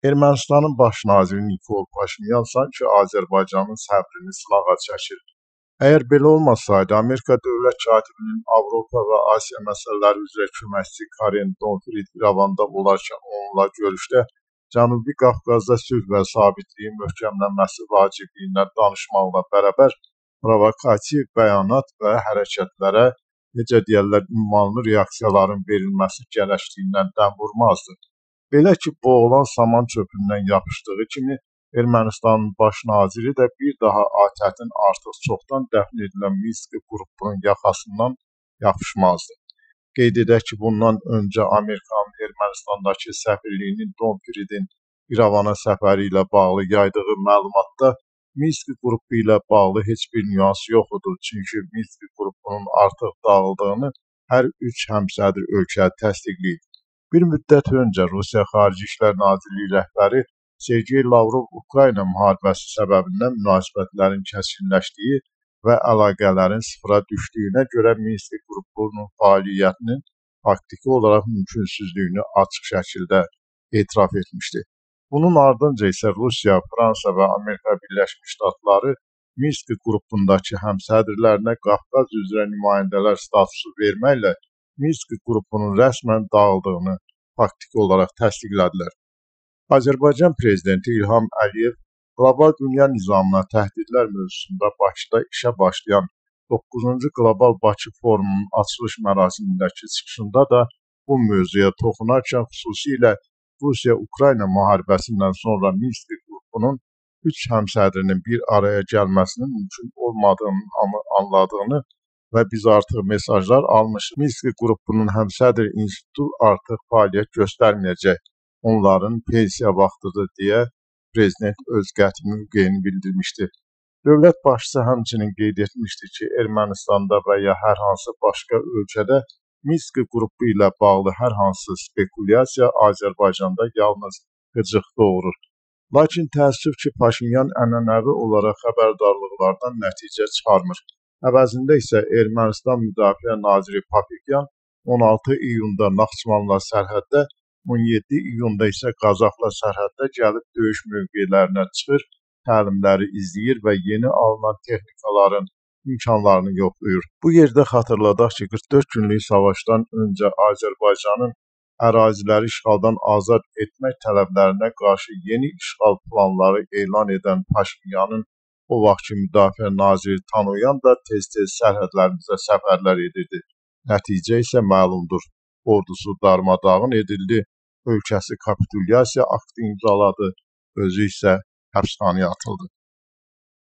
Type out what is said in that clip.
Ermənistanın baş naziri Nikol Paşinyan sanki Azərbaycanın səbrini sınağa çəkir. Əgər belə olmasaydı, Amerika Dövlət Katibinin Avropa və Asiya məsələləri üzrə köməkçisi Karen Donfrid İrəvanda olarkən onunla görüşdə Cənubi Qafqazda sülh və sabitliyin möhkəmlənməsi vacibliyindən danışmaqla bərabər provokativ bəyanat və hərəkətlərə, necə deyərlər, ünvanlı reaksiyaların verilməsi gərəkliyindən dəm vurmazdı. Belə ki, boğulan saman çöpündən yapışdığı kimi, Ermənistanın baş naziri də bir daha ATƏT-in artıq çoxdan dəfn edilən Minsk qrupunun yaxasından yapışmazdı. Qeyd edək ki, bundan öncə Amerikanın Ermənistandakı səfirliyinin Donfridin İrəvana səfəri ilə bağlı yaydığı məlumatda Minsk qrupu ilə bağlı heç bir nüans yoxdur. Çünki Minsk qrupunun artıq dağıldığını hər üç həmsədr ölkə təsdiqləyib. Bir müddət öncə Rusiya Xarici İşlər Nazirliyi rəhbəri Sergey Lavrov Ukrayna müharibəsi səbəbindən münasibətlərin kəskinləşdiyi və əlaqələrin sıfıra düşdüyünə görə Minsk qrupunun fəaliyyətinin faktiki olaraq mümkünsüzlüyünü açıq şəkildə etiraf etmişdi. Bunun ardınca isə Rusiya, Fransa və Amerika Birləşmiş Ştatları Minsk qrupundakı həmsədrlərinə Qafqaz üzrə nümayəndələr statusu verməklə Minsk qrupunun rəsmən dağıldığını faktiki olaraq təsdiqlədilər. Azərbaycan Prezidenti İlham Əliyev qlobal dünya nizamına təhdidlər mövzusunda Bakıda işə başlayan 9-cu Qlobal Bakı Forumunun açılış mərasimindəki çıxışında da bu mövzuya toxunarkən xüsusilə Rusiya-Ukrayna müharibəsindən sonra Minsk qrupunun üç həmsədrinin bir araya gəlməsinin mümkün olmadığını anladığını və biz artıq mesajlar almışıq. Minsk qrupunun həmsədr institutu artıq fəaliyyət göstərməyəcək. Onların pensiya vaxtıdır deyə prezident öz qəti mövqeyini bildirmişdi. Dövlət başçısı həmçinin qeyd etmişdi ki, Ermənistanda və ya hər hansı başqa ölkədə Minsk qrupu ilə bağlı hər hansı spekulyasiya Azərbaycanda yalnız qıcıq doğurur. Lakin təəssüf ki, Paşinyan ənənəvi olaraq xəbərdarlıqlardan nəticə çıxarmır. Əvəzində isə Ermənistan Müdafiə Naziri Papikyan 16 iyunda Naxçıvanla sərhəddə, 17 iyunda isə Qazaxla sərhəddə gəlib döyüş mövqelərinə çıxır, təlimləri izləyir və yeni alınan texnikaların imkanlarını yoxlayır. Bu yerdə xatırladaq ki, 44 günlük savaşdan öncə Azərbaycanın əraziləri işğaldan azad etmək tələblərinə qarşı yeni işğal planları elan edən Paşinyanın o vaxtki Müdafiə Naziri Tanoyan da tez-tez sərhədlərimizə səfərlər edirdi. Nəticə isə məlumdur. Ordusu darmadağın edildi, ölkəsi kapitulyasiya aktı imzaladı, özü isə həbsxanaya atıldı.